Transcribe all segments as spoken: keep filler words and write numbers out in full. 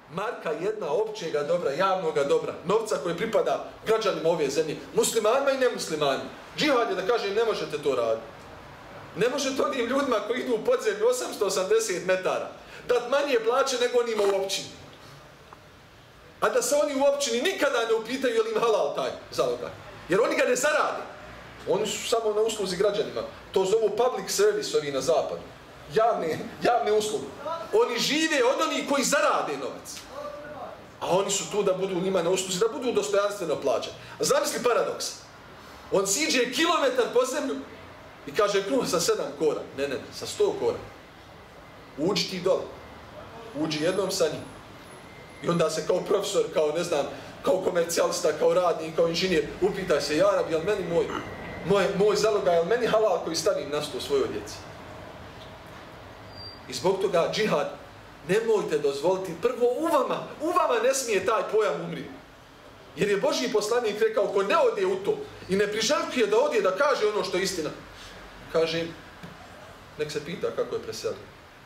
Marka jedna općega dobra, javnoga dobra, novca koji pripada građanima ove zemlje, muslimanima i nemuslimanima. Džihad je da kaže ne možete to raditi. Ne možete onim ljudima koji idu u podzemlju osamsto osamdeset metara dat manje plaće nego onima u općini. A da se oni u općini nikada ne upitaju je li im halal taj zalogaj. Jer oni ga ne zarade. Oni su samo na usluzi građanima. To zovu public service ovi na zapadu. Javne, javne usluge. Oni žive od onih koji zarade novac. A oni su tu da budu njima na usluzi, da budu dostojanstveno plaćani. A zamisli paradoks. On siđe kilometar po zemlju i kaže kruh sa sedam kora. Ne, ne, sa sto kora. Uđi ti dole. Uđi jednom sa njim. I onda se kao profesor, kao ne znam, kao komercijalista, kao radnik, kao inženjer, upitaj se, ja Rabi, jel meni moj, moj, moj zalogaj, jel meni halal koji stavim na sto svojoj djeci? I zbog toga džihad nemojte dozvoliti, prvo u vama, u vama ne smije taj pojam umriti. Jer je Božji poslanik rekao, ko ne ode u to i ne priželjkuje da odje da kaže ono što je istina, kaže, nek se pita kako je preselio.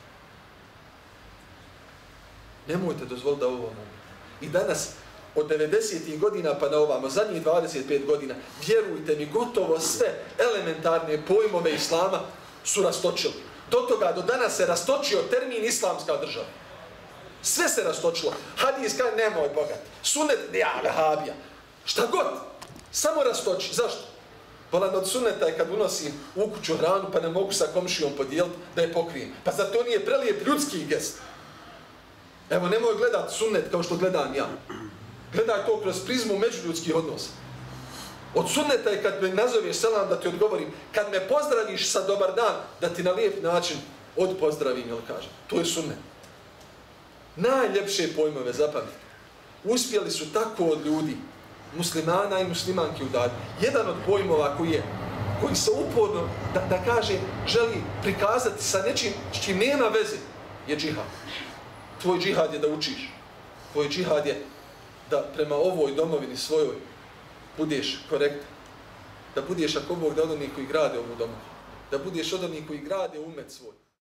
Nemojte dozvoliti da ovo umri. I danas, od devedesetih godina pa na ovamo, zadnjih dvadeset pet godina, vjerujte mi, gotovo sve elementarne pojmove islama su rastočili. Do toga, do danas se rastočio termin islamska država. Sve se rastočilo. Hadis kaže, nemoj bogat. Sunet, ja, vehabija. Šta god. Samo rastoči. Zašto? Bolan od suneta je kad unosim u kuću hranu pa ne mogu sa komšijom podijeliti da je pokrijem. Pa zar to nije prelijep ljudski gest? Evo, nemoj gledat sunnet kao što gledam ja. Gledaj to kroz prizmu međuljudskih odnosa. Od sunneta je kad me nazoveš selam da ti odgovorim, kad me pozdraviš sa dobar dan, da ti na lijep način odpozdravim, jel kažem. To je sunnet. Najljepše pojmove, zapamtite. Uspjeli su tako od ljudi, muslimana i muslimanki udati. Jedan od pojmova koji je, koji se uporno, da, da kaže, želi prikazati sa nečim s čim nema veze, je džihad. Tvoj džihad je da učiš. Tvoj džihad je da prema ovoj domovini svojoj budeš korektan. Da budeš ako Bog da od onih koji grade ovu domovinu. Da budeš od onih koji grade umet svoj.